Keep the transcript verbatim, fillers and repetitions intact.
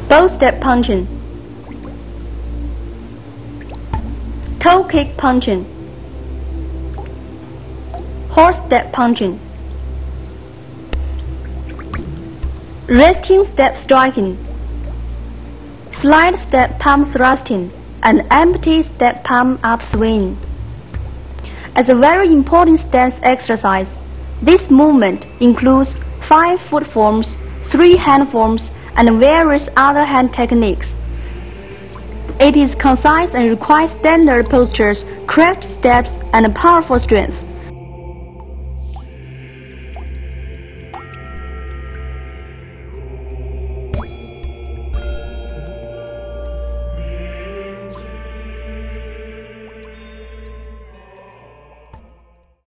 Bow step punching, toe kick punching, horse step punching, resting step striking, slide step palm thrusting, and empty step palm upswing. As a very important stance exercise, this movement includes five foot forms, three hand forms, and various other hand techniques. It is concise and requires standard postures, correct steps, and powerful strength.